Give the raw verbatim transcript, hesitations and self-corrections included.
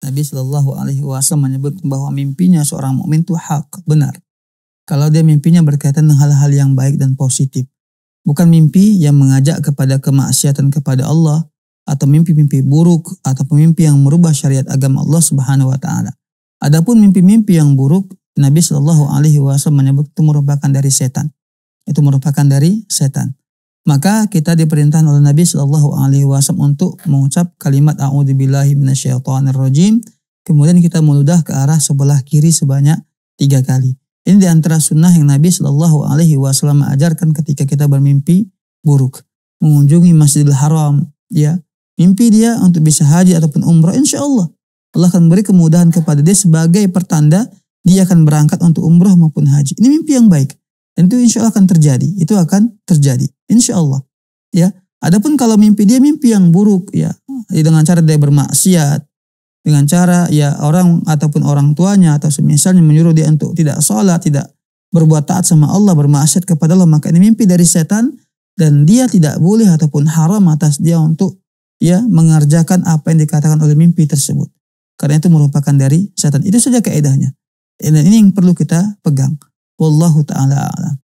Nabi Shallallahu Alaihi Wasallam menyebut bahwa mimpinya seorang mukmin itu hak, benar. Kalau dia mimpinya berkaitan dengan hal-hal yang baik dan positif. Bukan mimpi yang mengajak kepada kemaksiatan kepada Allah, atau mimpi-mimpi buruk, atau mimpi yang merubah syariat agama Allah Subhanahu Wa Taala. Adapun mimpi-mimpi yang buruk, Nabi Shallallahu Alaihi Wasallam menyebut itu merupakan dari setan. Itu merupakan dari setan. Maka kita diperintahkan oleh Nabi Shallallahu Alaihi Wasallam untuk mengucap kalimat A'udzubillahi minasyaitonirrajim. Kemudian kita meludah ke arah sebelah kiri sebanyak tiga kali. Ini diantara sunnah yang Nabi Shallallahu Alaihi Wasallam ajarkan ketika kita bermimpi buruk, mengunjungi Masjidil Haram, ya, mimpi dia untuk bisa haji ataupun umrah, insya Allah Allah akan beri kemudahan kepada dia sebagai pertanda dia akan berangkat untuk umrah maupun haji. Ini mimpi yang baik. Dan itu insya Allah akan terjadi. Itu akan terjadi. Insya Allah. Ya. Adapun kalau mimpi dia mimpi yang buruk, ya, dengan cara dia bermaksiat, dengan cara ya orang ataupun orang tuanya atau semisalnya menyuruh dia untuk tidak sholat, tidak berbuat taat sama Allah, bermaksiat kepada Allah, maka ini mimpi dari setan dan dia tidak boleh ataupun haram atas dia untuk ya mengerjakan apa yang dikatakan oleh mimpi tersebut. Karena itu merupakan dari setan. Itu saja kaedahnya. Dan ini yang perlu kita pegang. Wallahu ta'ala a'lam.